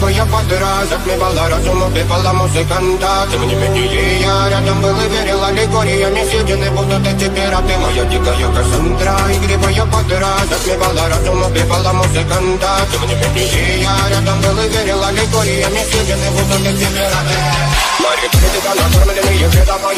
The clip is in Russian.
игривая подра затмевала разум, убивала музыканта. Тем не менее я рядом был и верил аллегориями съедены будут эти пираты. Моя дикая Кассандра, игривая подра затмевала разум, убивала музыканта. Тем не менее я рядом был и верил аллегориями съедены будут эти пираты. Мои критика накормленные ведомо